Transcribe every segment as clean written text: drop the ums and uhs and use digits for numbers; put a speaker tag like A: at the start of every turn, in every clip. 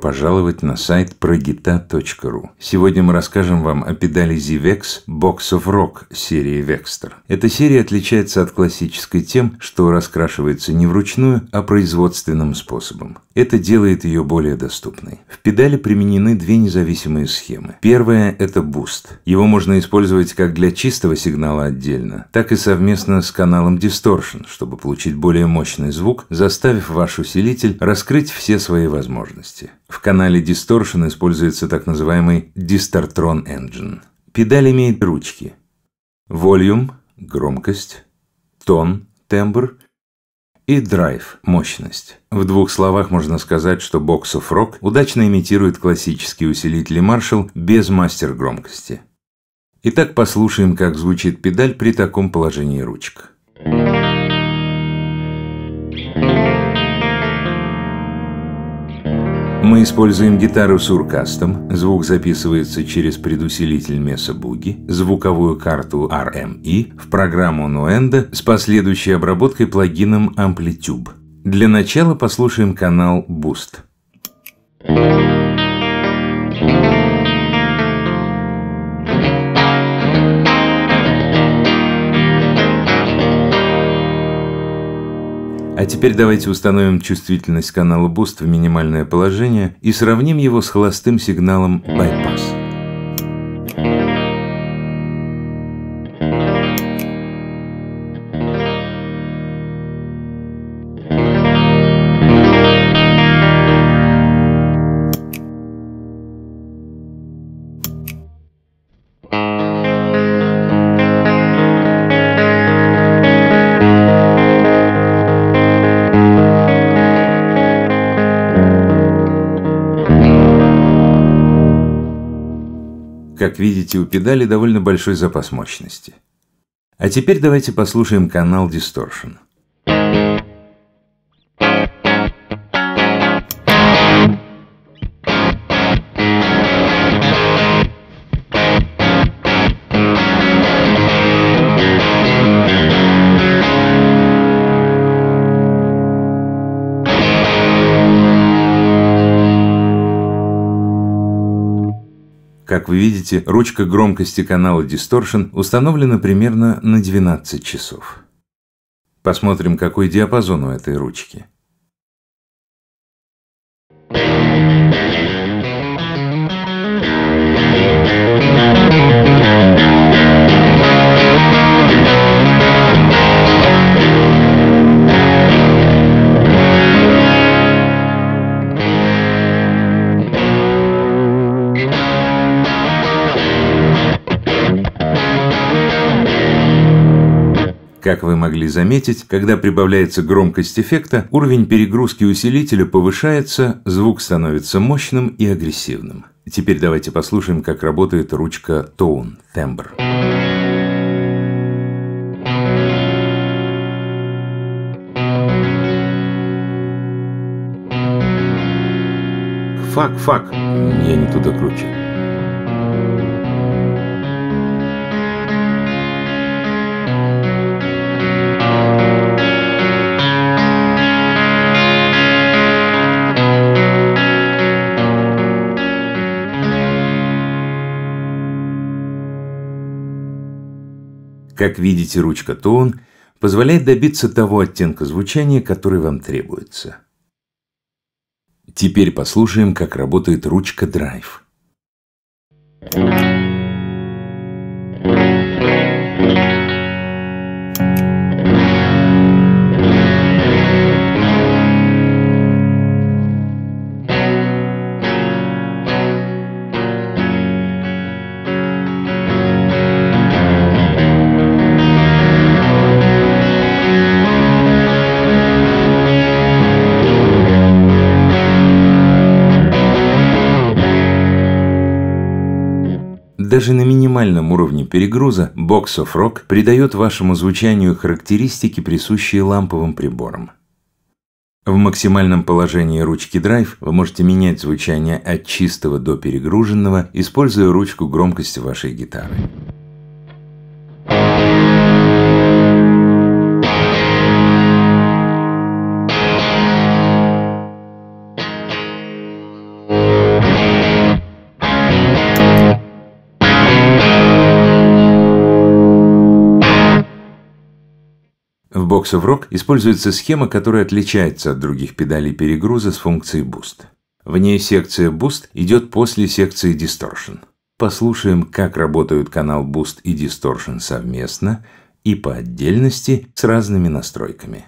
A: пожаловать на сайт progita.ru. Сегодня мы расскажем вам о педали ZVEX Box of Rock серии Vexter. Эта серия отличается от классической тем, что раскрашивается не вручную, а производственным способом. Это делает ее более доступной. В педали применены две независимые схемы. Первая – это Boost. Его можно использовать как для чистого сигнала отдельно, так и совместно с каналом Distortion, чтобы получить более мощный звук, заставив ваш усилитель раскрыть все свои возможности. В канале Distortion используется так называемый Distortron Engine. Педаль имеет ручки: Volume – громкость, Tone – тембр и Drive – мощность. В двух словах можно сказать, что Box of Rock удачно имитирует классические усилители Marshall без мастер громкости. Итак, послушаем, как звучит педаль при таком положении ручек. Мы используем гитару Suhr Custom, звук записывается через предусилитель Mesa Boogie, звуковую карту RME в программу Nuendo с последующей обработкой плагином Amplitube. Для начала послушаем канал Boost. А теперь давайте установим чувствительность канала Boost в минимальное положение и сравним его с холостым сигналом Bypass. Как видите, у педали довольно большой запас мощности. А теперь давайте послушаем канал Distortion. Как вы видите, ручка громкости канала Distortion установлена примерно на 12 часов. Посмотрим, какой диапазон у этой ручки. Как вы могли заметить, когда прибавляется громкость эффекта, уровень перегрузки усилителя повышается, звук становится мощным и агрессивным. Теперь давайте послушаем, как работает ручка Tone – тембр. Фак. Я не туда кручу. Как видите, ручка Tone позволяет добиться того оттенка звучания, который вам требуется. Теперь послушаем, как работает ручка Drive. Даже на минимальном уровне перегруза Box of Rock придает вашему звучанию характеристики, присущие ламповым приборам. В максимальном положении ручки Drive вы можете менять звучание от чистого до перегруженного, используя ручку громкости вашей гитары. В Box of Rock используется схема, которая отличается от других педалей перегруза с функцией Boost. В ней секция Boost идет после секции Distortion. Послушаем, как работают канал Boost и Distortion совместно и по отдельности с разными настройками.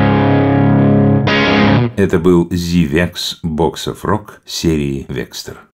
A: Это был ZVEX Box of Rock серии Vextor.